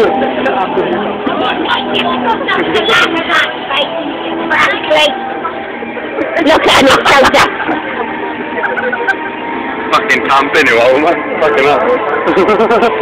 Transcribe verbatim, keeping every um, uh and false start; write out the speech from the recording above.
Look at him, soldier. Fucking camping, you old man. Fucking hell.